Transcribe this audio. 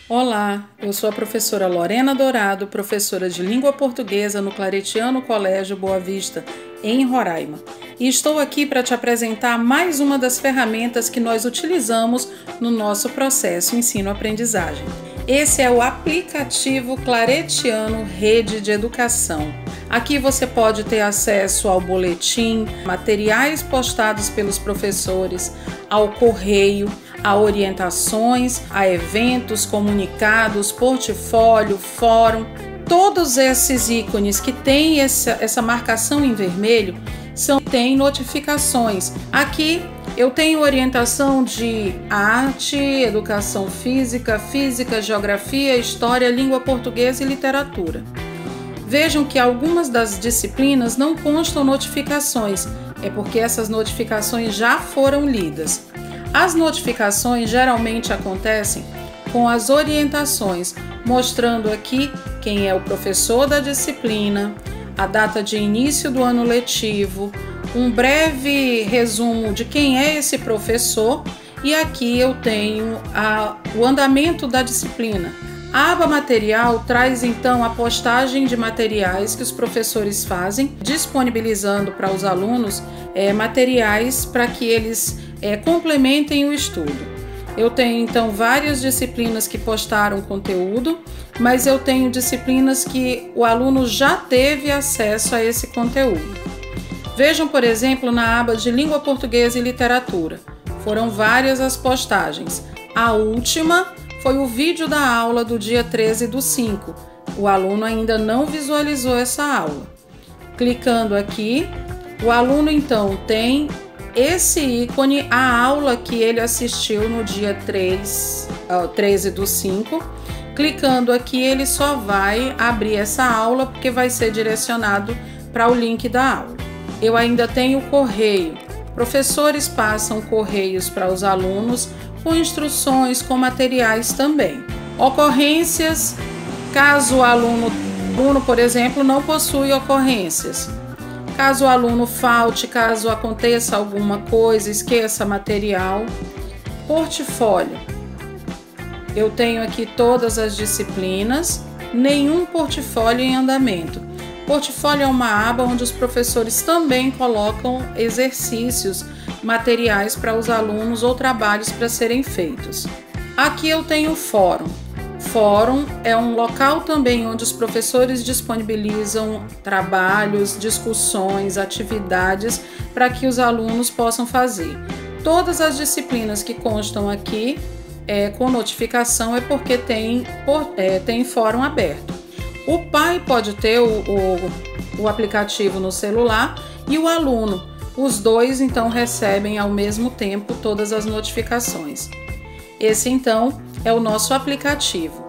Olá, eu sou a professora Lorena Dourado, professora de Língua Portuguesa no Claretiano Colégio Boa Vista, em Roraima. E estou aqui para te apresentar mais uma das ferramentas que nós utilizamos no nosso processo ensino-aprendizagem. Esse é o aplicativo Claretiano Rede de Educação. Aqui você pode ter acesso ao boletim, materiais postados pelos professores, ao correio, a orientações, a eventos, comunicados, portfólio, fórum. Todos esses ícones que têm essa marcação em vermelho têm notificações. Aqui eu tenho orientação de arte, educação física, geografia, história, língua portuguesa e literatura. Vejam que algumas das disciplinas não constam notificações, é porque essas notificações já foram lidas. As notificações geralmente acontecem com as orientações, mostrando aqui quem é o professor da disciplina, a data de início do ano letivo, um breve resumo de quem é esse professor e aqui eu tenho o andamento da disciplina. A aba material traz então a postagem de materiais que os professores fazem, disponibilizando para os alunos materiais para que eles complementem o estudo. Eu tenho então várias disciplinas que postaram conteúdo, mas eu tenho disciplinas que o aluno já teve acesso a esse conteúdo. Vejam, por exemplo, na aba de Língua Portuguesa e Literatura. Foram várias as postagens. A última foi o vídeo da aula do dia 13/5. O aluno ainda não visualizou essa aula. Clicando aqui, o aluno então tem esse ícone, a aula que ele assistiu no dia 13/5. Clicando aqui, ele só vai abrir essa aula porque vai ser direcionado para o link da aula. Eu ainda tenho o correio. Professores passam correios para os alunos com instruções, com materiais também. Ocorrências, caso o aluno, por exemplo, não possui ocorrências. Caso o aluno falte, caso aconteça alguma coisa, esqueça material. Portfólio. Eu tenho aqui todas as disciplinas, nenhum portfólio em andamento. Portfólio é uma aba onde os professores também colocam exercícios, materiais para os alunos ou trabalhos para serem feitos. Aqui eu tenho o fórum. Fórum é um local também onde os professores disponibilizam trabalhos, discussões, atividades para que os alunos possam fazer. Todas as disciplinas que constam aqui com notificação é porque tem fórum aberto. O pai pode ter o aplicativo no celular e o aluno. Os dois então recebem ao mesmo tempo todas as notificações. Esse então é o nosso aplicativo.